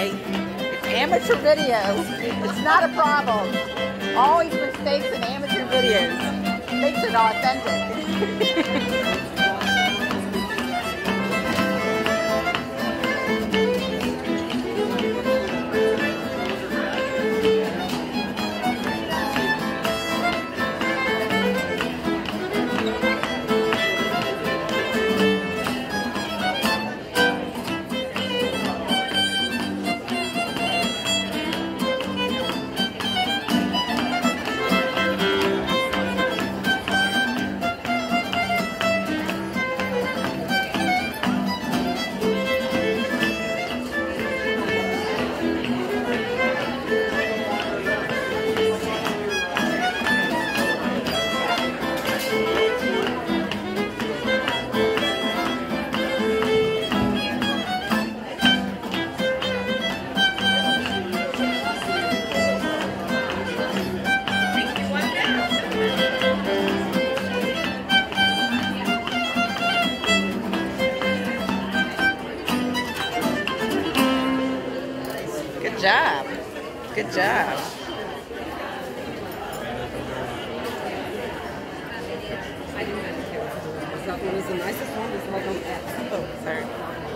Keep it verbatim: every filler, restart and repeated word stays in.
okay? It's amateur video. It's not a problem. Always mistakes in amateur videos. Makes it authentic. Good job. Good job. It was the nicest one. It's like on X. Oh, sorry.